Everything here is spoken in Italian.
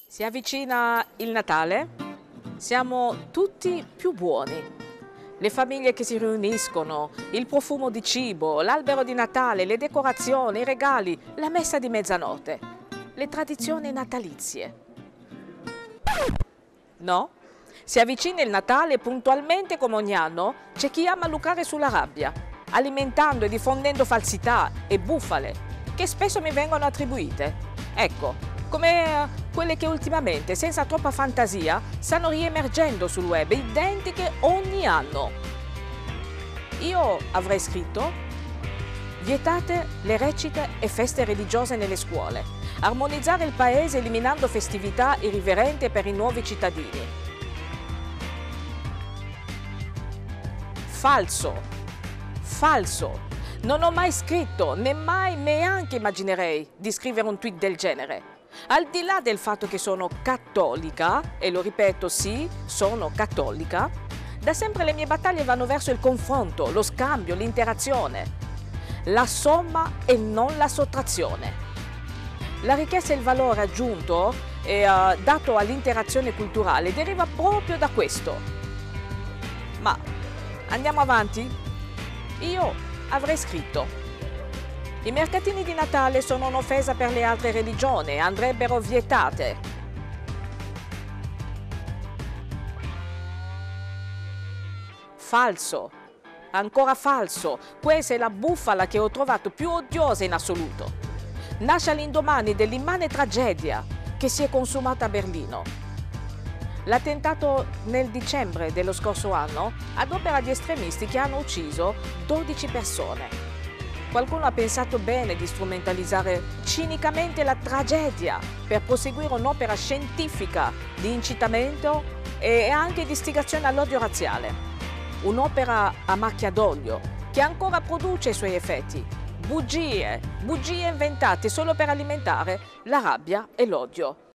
Si avvicina il Natale, siamo tutti più buoni. Le famiglie che si riuniscono, il profumo di cibo, l'albero di Natale, le decorazioni, i regali, la messa di mezzanotte, le tradizioni natalizie. No? Si avvicina il Natale e puntualmente come ogni anno c'è chi ama lucrare sulla rabbia, alimentando e diffondendo falsità e bufale che spesso mi vengono attribuite. Ecco, come quelle che ultimamente, senza troppa fantasia, stanno riemergendo sul web, identiche ogni anno. Io avrei scritto: vietate le recite e feste religiose nelle scuole, armonizzare il paese eliminando festività irriverenti per i nuovi cittadini. Falso, falso. Non ho mai scritto, né mai neanche immaginerei di scrivere un tweet del genere. Al di là del fatto che sono cattolica, e lo ripeto, sì, sono cattolica, da sempre le mie battaglie vanno verso il confronto, lo scambio, l'interazione, la somma e non la sottrazione. La ricchezza e il valore aggiunto dato all'interazione culturale deriva proprio da questo. Ma andiamo avanti? Io avrei scritto: i mercatini di Natale sono un'offesa per le altre religioni, andrebbero vietate. Falso, ancora falso, questa è la bufala che ho trovato più odiosa in assoluto. Nasce all'indomani dell'immane tragedia che si è consumata a Berlino. L'attentato nel dicembre dello scorso anno ad opera di estremisti che hanno ucciso 12 persone. Qualcuno ha pensato bene di strumentalizzare cinicamente la tragedia per proseguire un'opera scientifica di incitamento e anche di istigazione all'odio razziale. Un'opera a macchia d'olio che ancora produce i suoi effetti. Bugie inventate solo per alimentare la rabbia e l'odio.